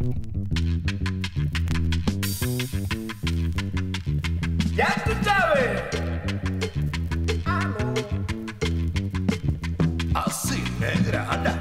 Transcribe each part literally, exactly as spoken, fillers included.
Ya tú sabes. Aló. Así, negra, anda.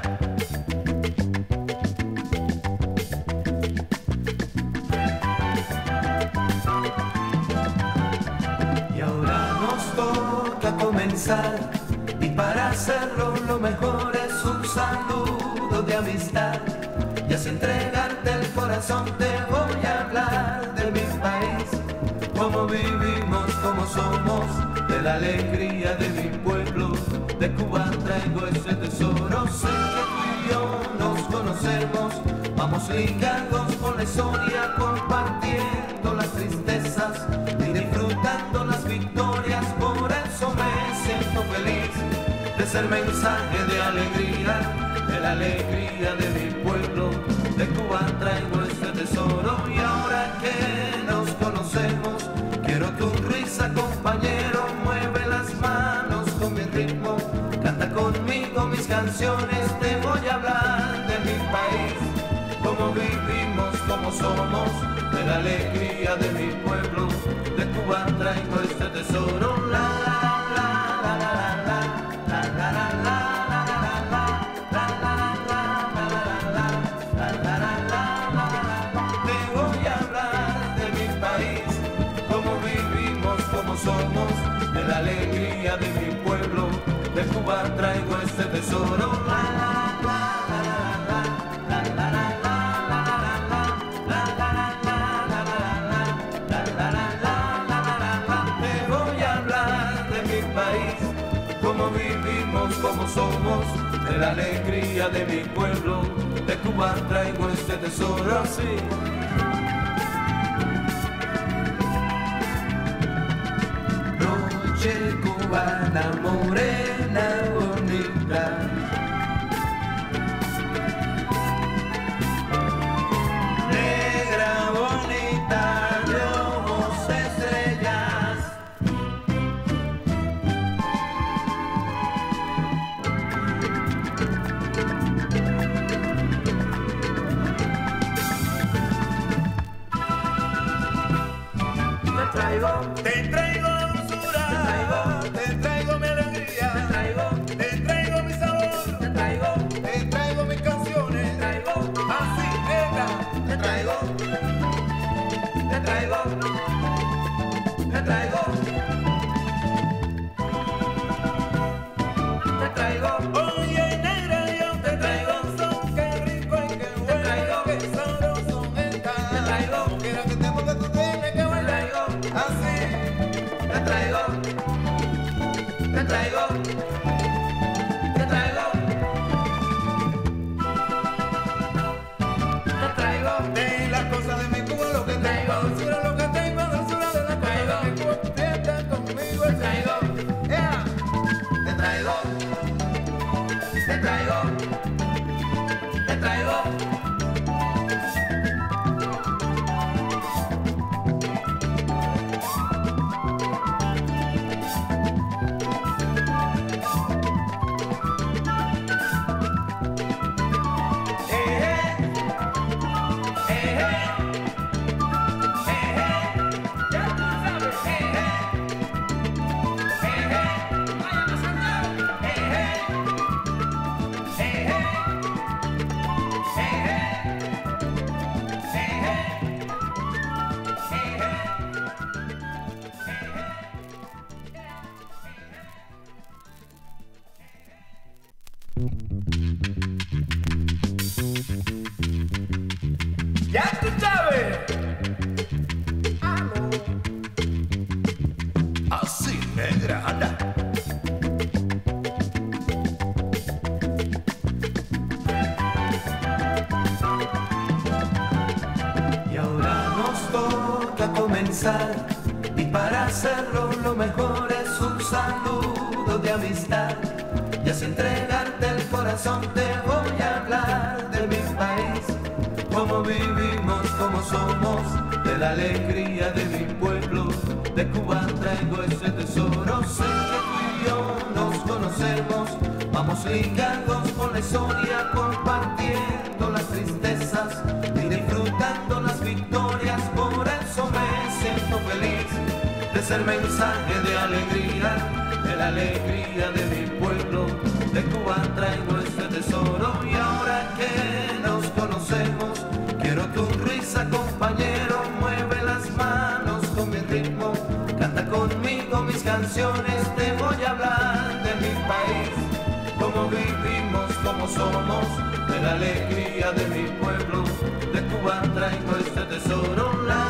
Y ahora nos toca comenzar, y para hacerlo lo mejor es un saludo de amistad. Y así entregarte el corazón te voy a hablar de mi país, cómo vivimos, cómo somos, de la alegría de mi pueblo. De Cuba traigo ese tesoro, sé que tú y yo nos conocemos, vamos ligados con la historia, compartiendo las tristezas y disfrutando las victorias. Por eso me siento feliz de ser mensaje de alegría, de la alegría de mi pueblo. De Cuba traigo este tesoro, y ahora que nos conocemos, quiero tu risa, compañero. Mueve las manos con mi ritmo, canta conmigo mis canciones. Te voy a hablar de mi país, cómo vivimos, cómo somos, de la alegría de mi pueblo. De Cuba traigo este tesoro. La la la la la la la la la la. Somos de la alegría de mi pueblo, de Cuba traigo este tesoro. La la la la la la la la la. Te voy a hablar de mi país, cómo vivimos, cómo somos, de la alegría de mi pueblo. De Cuba traigo este tesoro así. Cubana morena bonita, negra bonita de ojos estrellas. Te traigo, te traigo. Te traigo mi alegría, te traigo, te traigo mi sabor, te traigo, te traigo mis canciones, te traigo, así negra, te traigo, te traigo, te traigo, te traigo, oye negra, yo te traigo son, qué rico y qué bueno, te traigo, qué sabroso está, te traigo, quiero que te pongas tu tele, que bueno, te traigo, así, te traigo. Te traigo, te traigo, te traigo de las cosas de mi Cuba, lo que traigo, dulzura lo que tengo, dulzura de la traigo, de mi Cuba, fiesta conmigo, te traigo, yeah. Te traigo, te traigo, te traigo. Ya tú sabes. Aló. Así, negra, anda. Y ahora nos toca comenzar, y para hacerlo lo mejor es un saludo de amistad. Y así entregarte el corazón te voy a hablar de mi país, cómo vivimos, cómo somos, de la alegría de mi pueblo. De Cuba traigo ese tesoro, sé que tú y yo nos conocemos, vamos ligados con la historia, compartiendo las tristezas y disfrutando ser mensaje de alegría, de la alegría de mi pueblo. De Cuba traigo este tesoro y ahora que nos conocemos, quiero tu risa, compañero. Mueve las manos con mi ritmo, canta conmigo mis canciones. Te voy a hablar de mi país, cómo vivimos, cómo somos, de la alegría de mi pueblo. De Cuba traigo este tesoro. La,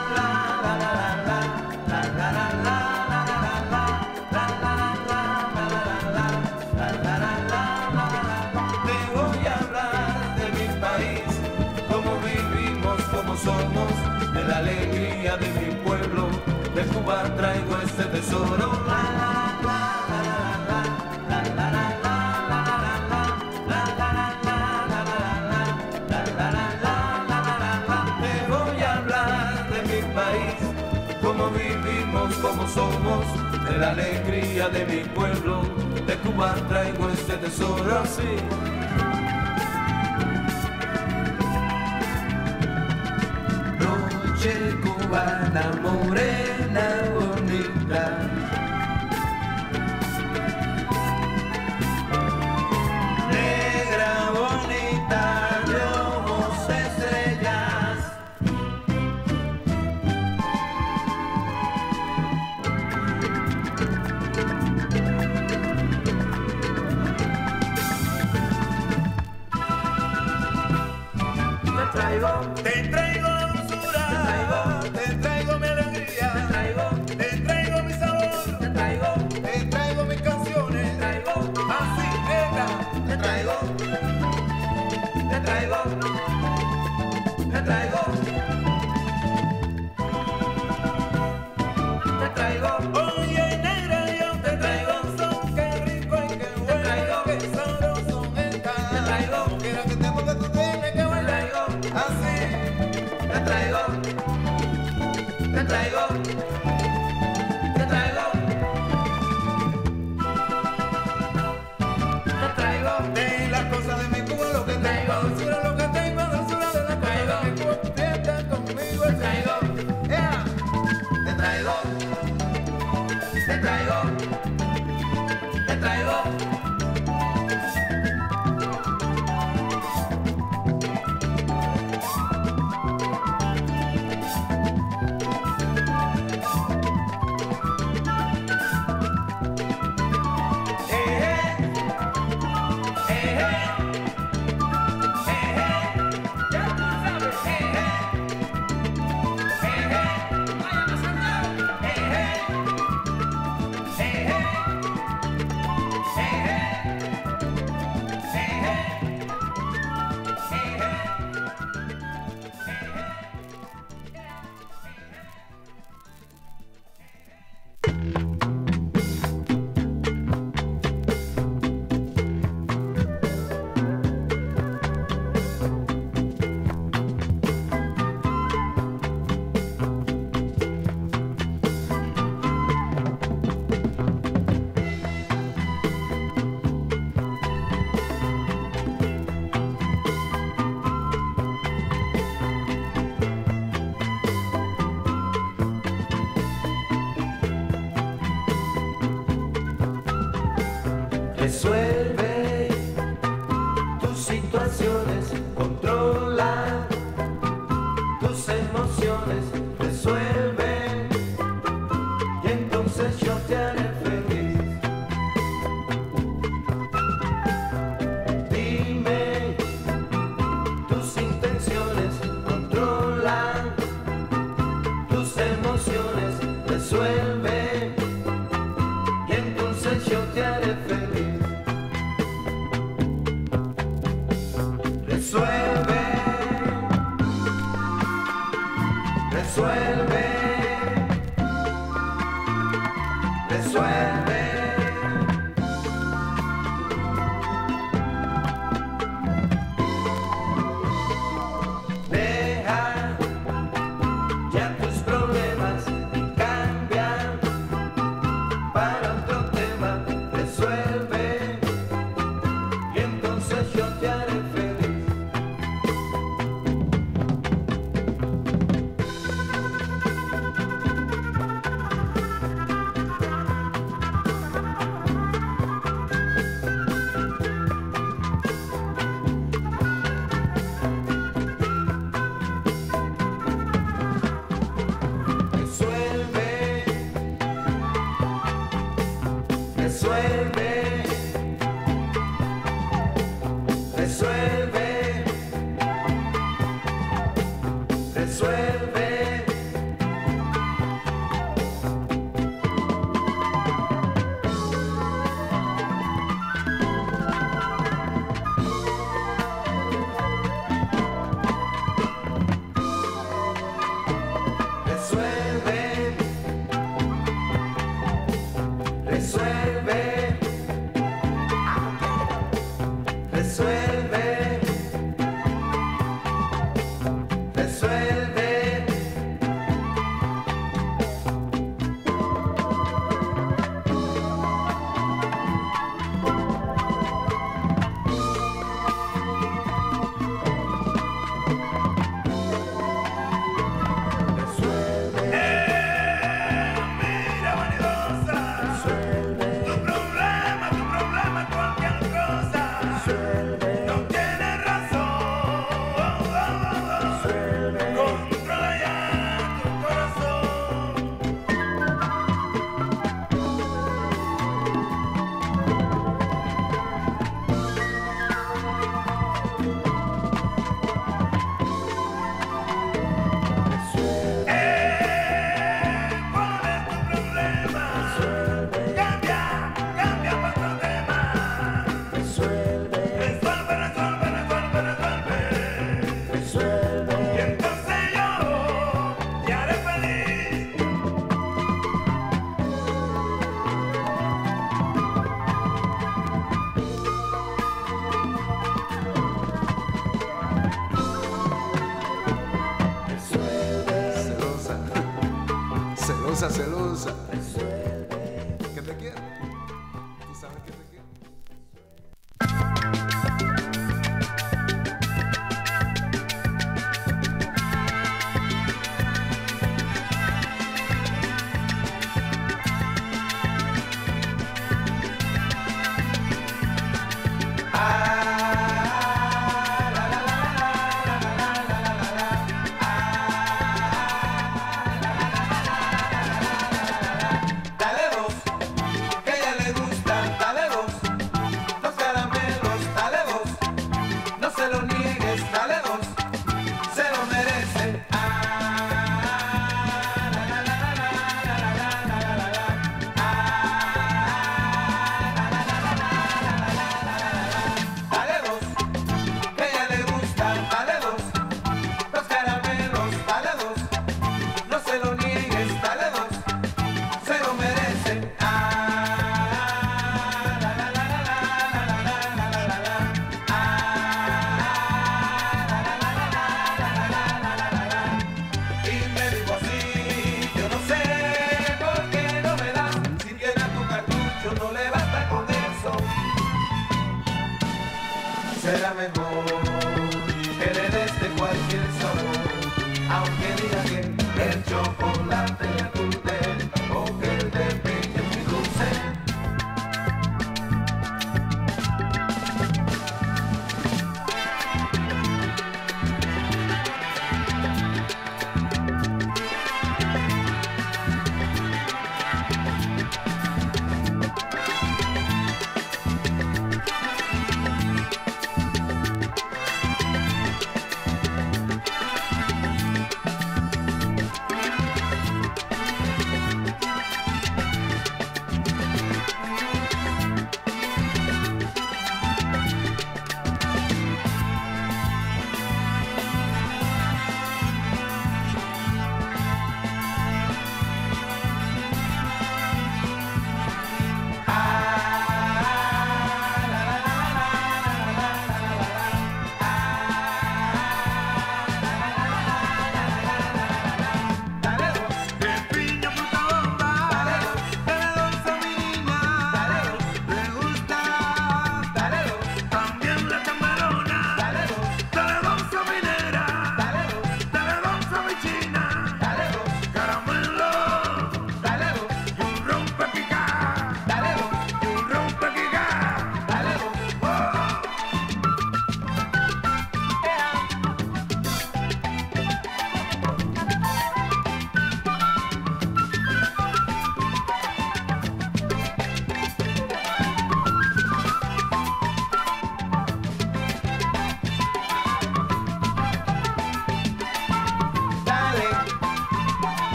somos, de la alegría de mi pueblo. De Cuba traigo este tesoro. La, la, la, la, la, la, la, la, la. Te voy a hablar de mi país, cómo vivimos, cómo somos, de la alegría de mi pueblo. De Cuba traigo este tesoro, sí. Cubana, morena, bonita, negra, bonita, de ojos estrellas. Te traigo, te traigo. Te traigo mi alegría, te traigo, te traigo mi sabor, te traigo, te traigo mis canciones, te traigo, así negra, te traigo, te traigo, te traigo, te traigo, oye negra, yo te traigo son, qué rico y qué bueno, te traigo, qué sabroso está, te traigo, quiero que te pongas tu tele, que bueno, te traigo, así, te traigo. Te traigo, te traigo, te traigo de las cosas de mi Cuba, lo que traigo, dulzura, lo que tengo, dulzura de la traigo, de mi Cuba, fiesta conmigo, te traigo, yeah. Te traigo, te traigo, te traigo. Resuelve tus situaciones, controla tus emociones, resuelve y entonces yo te haré feliz. Dime tus intenciones, controla tus emociones, resuelve y entonces yo te haré feliz. Resuelve, resuelve, resuelve. Deja ya tus problemas y cambia para otro tema. Resuelve y entonces yo te haré feliz. resuelve. Resuelve, resuelve, resuelve. Celosa, celosa. Que te quiero. Tú sabes que te quiero.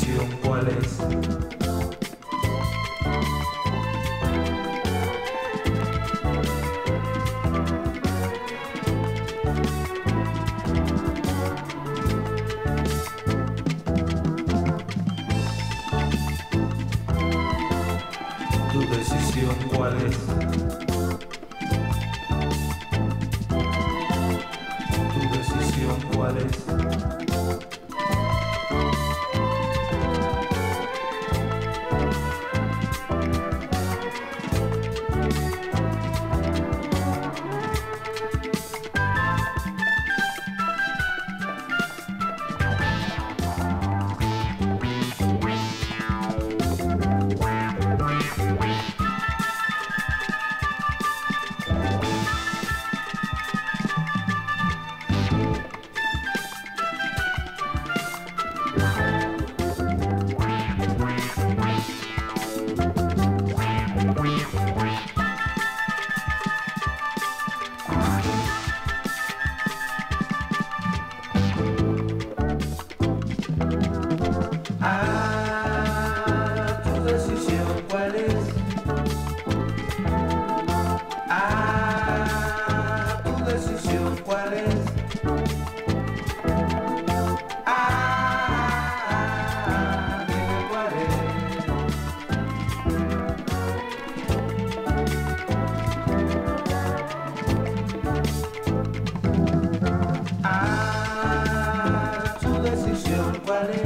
decisión cuál es. Tu decisión cuál es. Tu decisión cuál es. Ah, tu decisión cuál es. Ah, tu decisión cuál es. Ah, dime cuál es. Ah, tu decisión cuál es.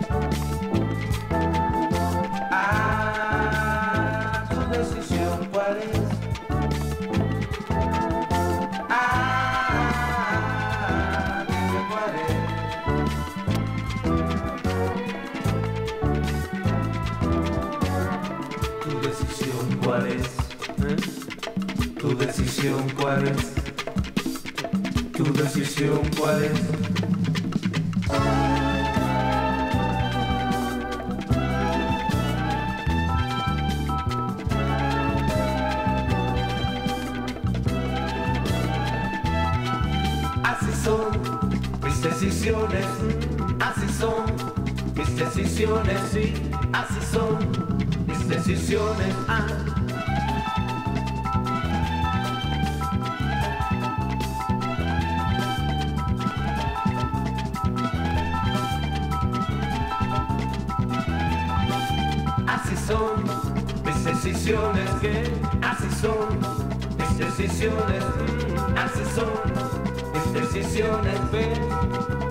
Ah, tu decisión cuál es. Ah, dime cuál es. Tu decisión cuál es. Tu decisión cuál es. Tu decisión cuál es. Así son mis decisiones, así son mis decisiones, sí, así son mis decisiones. Ah. Así son mis decisiones, que así son mis decisiones, mm, así son mis decisiones, ve.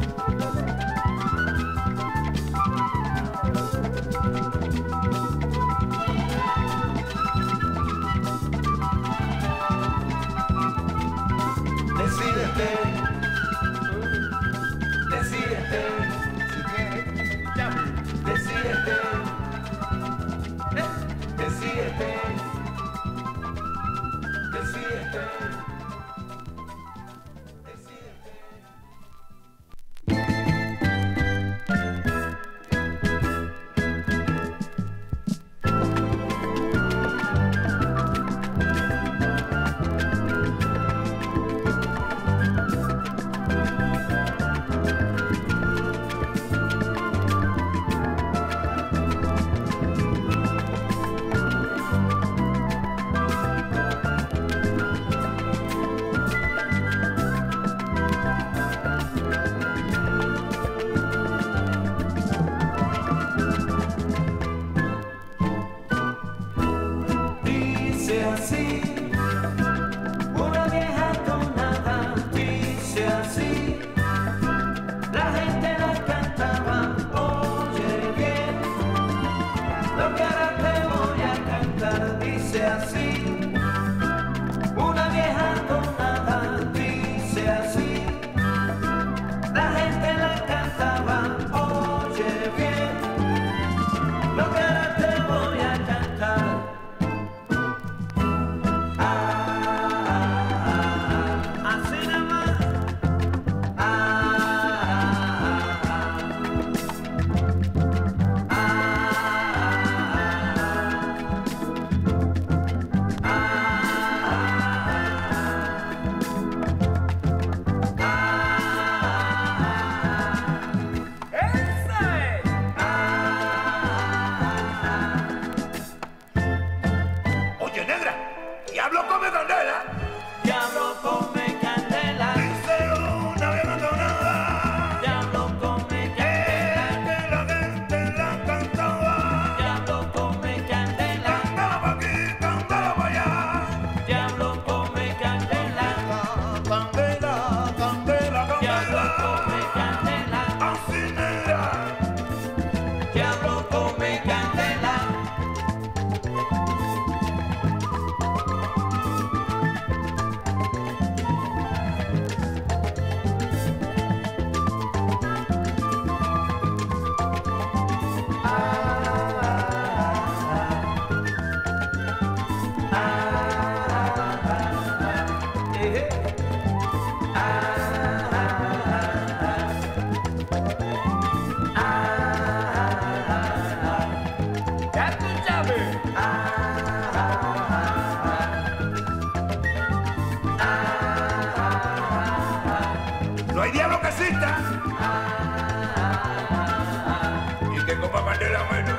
negra, bueno.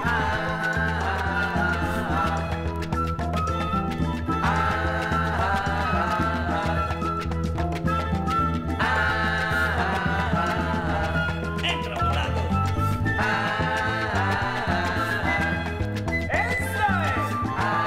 Entra volado. ¡Eso es!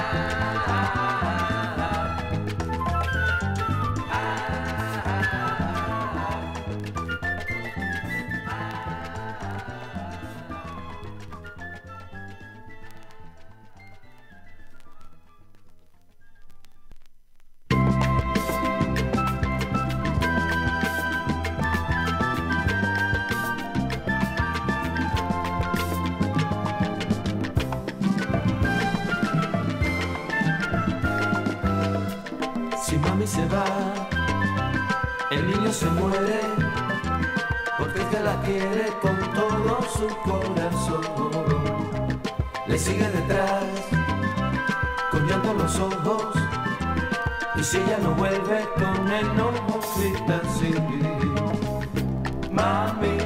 Si mami se va, el niño se muere, porque ella la quiere con todo su corazón. Le sigue detrás, con llanto en los ojos, y si ella no vuelve, con enojo grita así. Mami,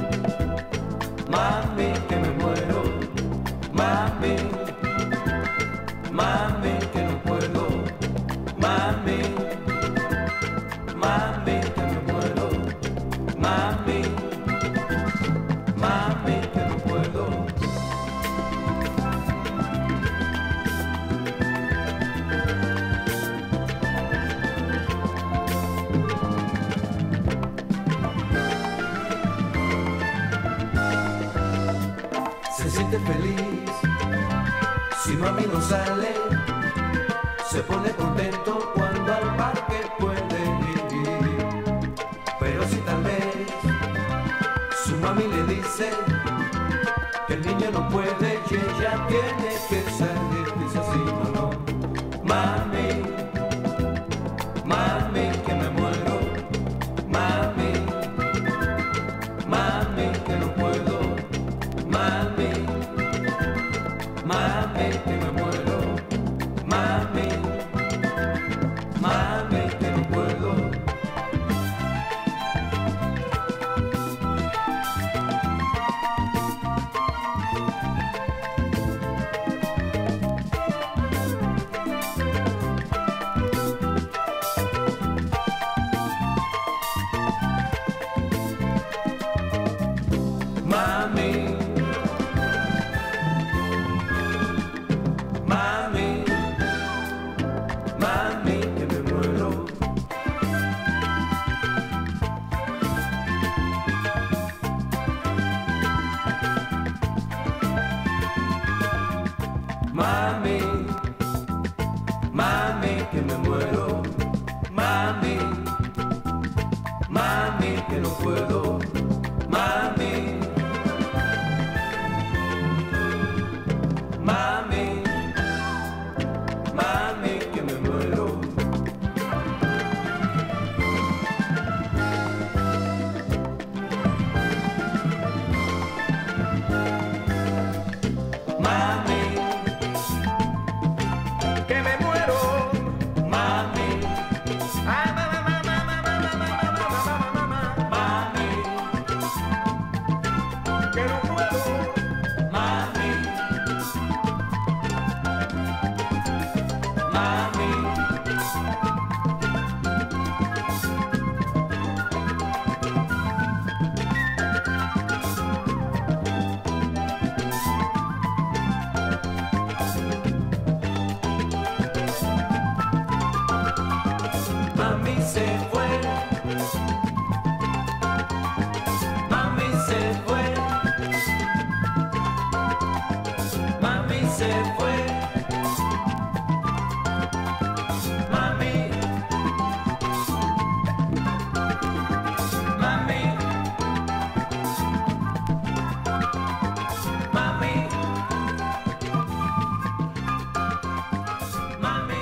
mami, que me muero, mami, mami, que no puedo. Mami, mami, que me muero. Mami, mami, que no puedo. Se siente feliz si mami no sale. Se pone contento cuando al parque puede ir. Pero si tal vez su mami le dice que el niño no puede y ella tiene que salir, dice así, no, no. Mami, mami, que me muero. Mami, mami, que no puedo. Mami, mami, que me muero. Mami, mami, que no puedo. Mami, mami, mami, que me muero. Mami, mami, que me muero. Mami, mami, que no puedo. Mami, mami, mami, que me muero. Mami, ¡Que me muero! mami, ¡Ah, mamá, mamá, mamá, mamá, mamá, mamá, mamá! mami, ¡Que no puedo! mami, mami. Mami se fue, mami se fue, mami se fue, mami, mami, mami, mami.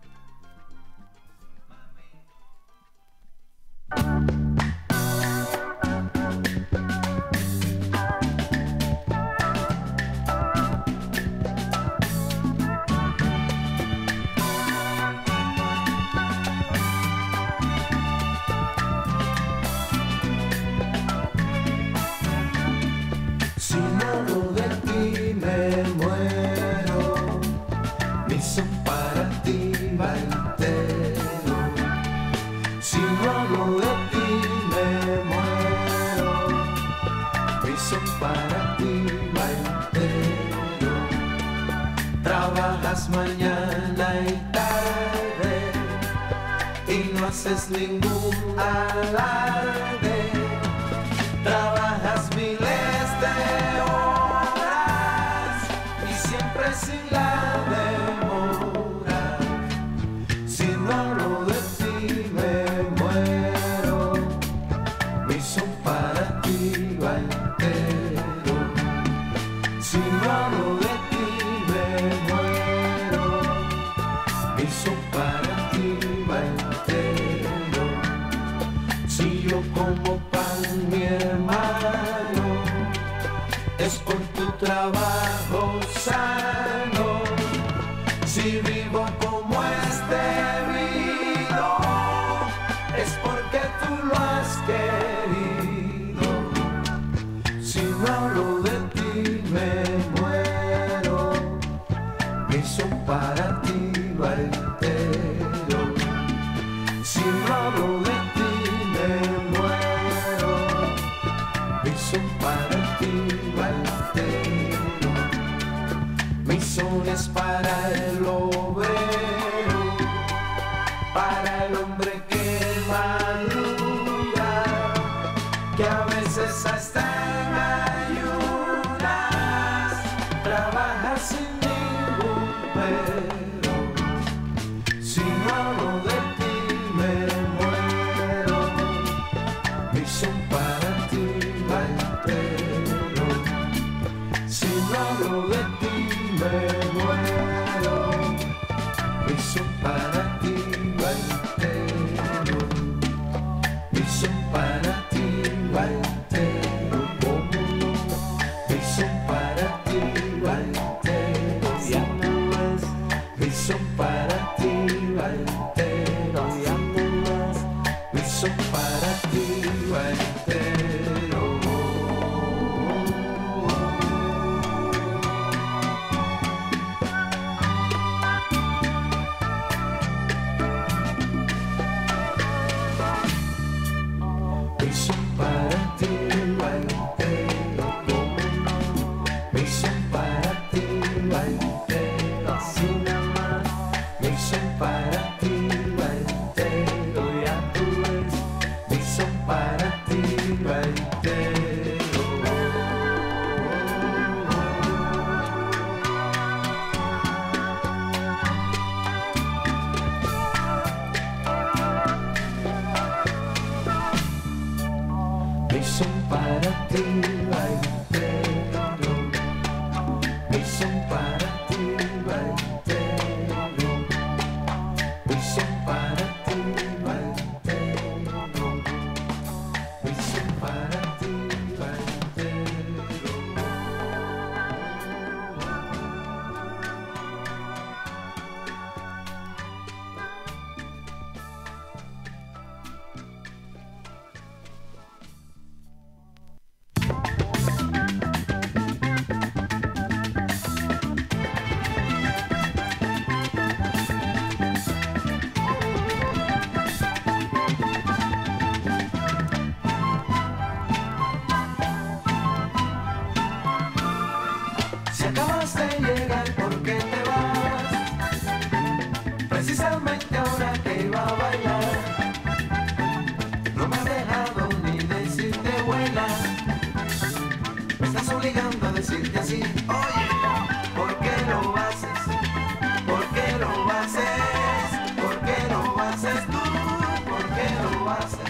Mami. Si no hablo de ti me muero, y son para ti va entero. Trabajas mañana y tarde y no haces ningún alarde. Trabajas miles de horas y siempre sin la demora. Si no hablo de ti me muero, mi son para ti va entero. Si no hablo de ti me muero, mi son para ti va entero. Si yo como pan mi hermano, es por tu trabajo sano. Si vivo como es debido, es porque tú lo has querido. Si no hablo de ti me muero, mi son para ti va entero. Si no hablo de ti me muero, mi son para ti va entero. Mi son es para el obrero, para el hombre que madruga, que a veces hasta en ayunas trabaja sin ningún pero. Si no hablo de ti me muero, mi son para ti va entero. Si no hablo de ti me muero, mi son para ti va entero. Mi son para ti va entero, como no. Mi son para ti va entero, ya no es. Mi son para ti va entero, ya no es. Mi son para ti va entero. Mi son para ti va entero, como no. Mi son para ti va entero, así nada más. Mi son para ti va entero, ya tú ves. Mi son para ti va entero. Mi son para ti va entero. Mi son para ti va entero. Mi son para ti va entero. Mi son para ti va entero. Si acabas de llegar, ¿por qué te vas? Precisamente ahora que iba a bailar, no me has dejado ni decirte buena. Me estás obligando a decirte así. Oye, ¿por qué lo haces? ¿Por qué lo haces? ¿Por qué lo haces tú? ¿Por qué lo haces?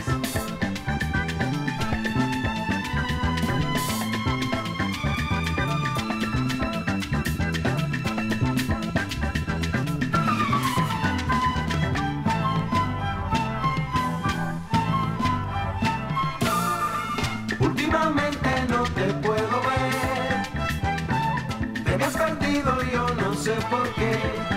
Últimamente no te puedo ver, te me has perdido, yo no sé por qué.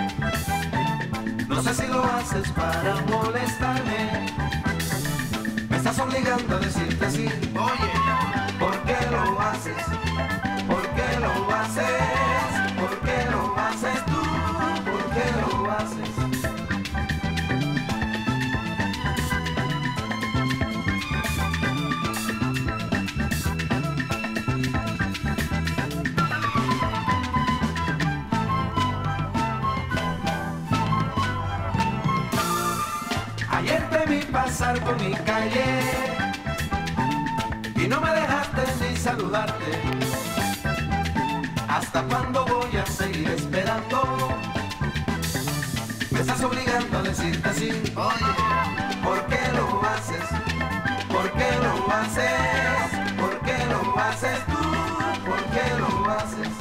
No sé si lo haces para molestarme, me estás obligando a decirte así. Oye, ¿por qué lo haces? ¿Por qué lo haces? ¿Por qué lo haces tú? ¿Por qué lo haces? pasar por mi calle y no me dejaste ni saludarte. ¿Hasta cuándo voy a seguir esperando? Me estás obligando a decirte así. Oye, ¿por qué lo haces? ¿Por qué lo haces? ¿Por qué lo haces tú? ¿Por qué lo haces?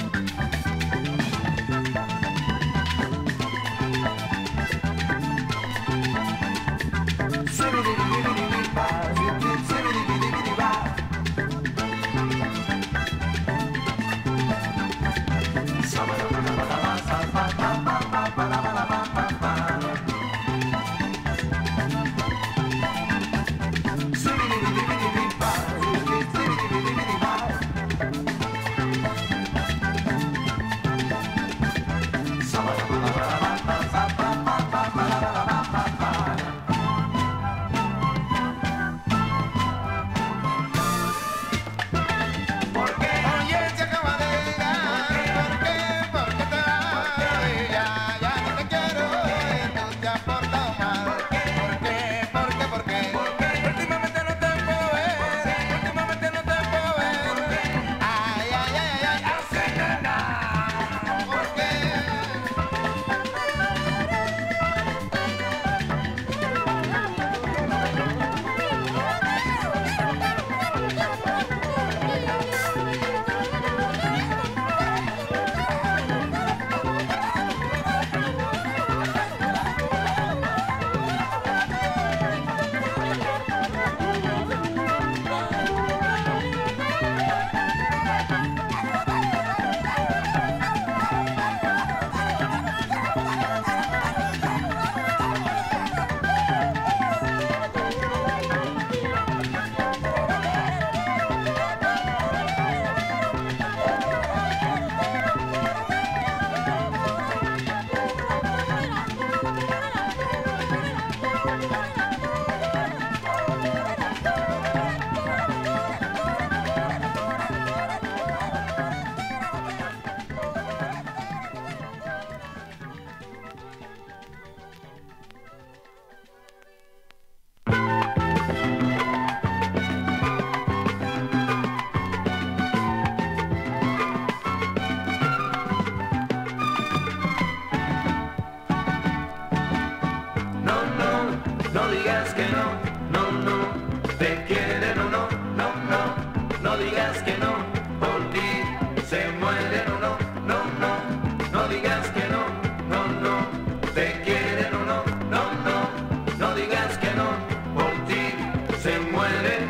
No digas que no, no, no, te quieren o no, no, no, no digas que no, por ti se mueren o no, no, no, no digas que no, no, no, te quieren o no, no, no, no digas que no, por ti se mueren.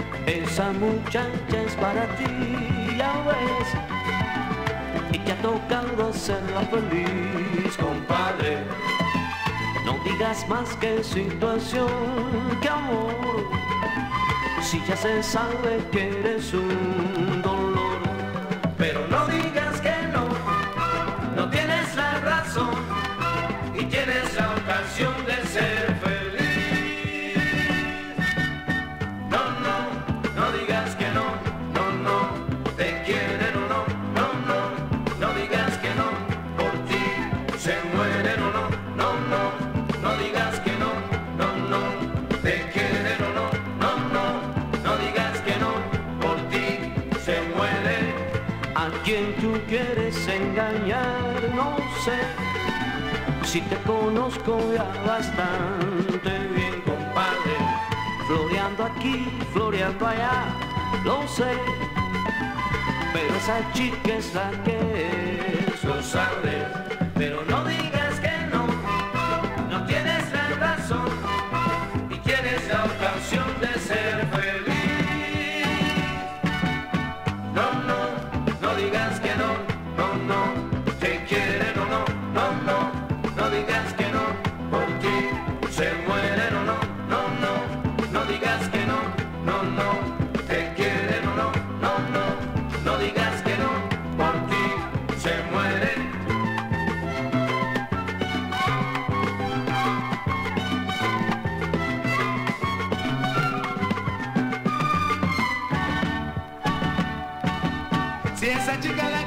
Esa muchacha es para ti, ya ves, y te ha tocado hacerla feliz, compadre. No digas más que situación, que amor, si ya se sabe que eres un dolor. Pero no digas que no, no tienes la razón y tienes la ocasión de ser feliz. No, no, no digas que no, no, no, te quieren o no, no, no, no digas que no, por ti se mueren o no, no, no. No digas que no, no, no, te quieren o no, no, no, no digas que no, por ti se muere. A quien tú quieres engañar, no sé, si te conozco ya bastante bien, compadre. Floreando aquí, floreando allá, lo sé, pero esa chica es la que es, lo sabes, pero no digas que no. No tienes la razón y tienes la ocasión de ser feliz. No, no, no digas que no, no, no, te quieren o no, no, no, no digas que no, por ti se mueren o no, no, no, no digas que no, no, no, te quieren o no, no, no, no digas que no, por ti se mueren. Si esa chica la